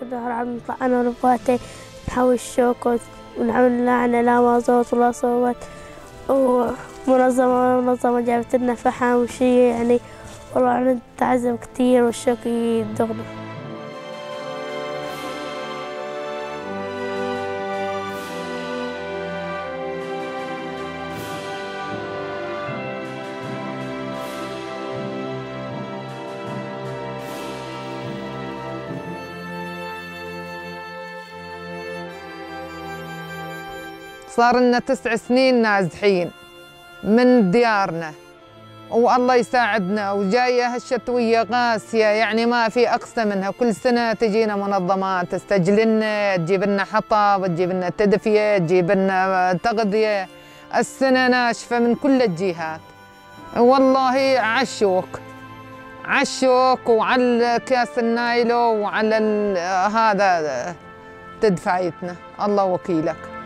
ظهر نطلع أنا ورفقاتي نحوي الشوك ونعمل لعنة لا ما صوت ولا صوت. ومنظمة جابت لنا فحم وشي يعني، والله نتعذب كتير والشوك يدغنا. صار لنا 9 سنين نازحين من ديارنا، والله يساعدنا. وجاية هالشتوية قاسية يعني ما في أقصى منها. كل سنة تجينا منظمات تستجلنا، تجيب لنا حطب، تجيب لنا تدفية، تجيب لنا تغذية. السنة ناشفة من كل الجهات، والله عالشوك وعلى كاس النايلو وعلى هذا تدفعيتنا. الله وكيلك.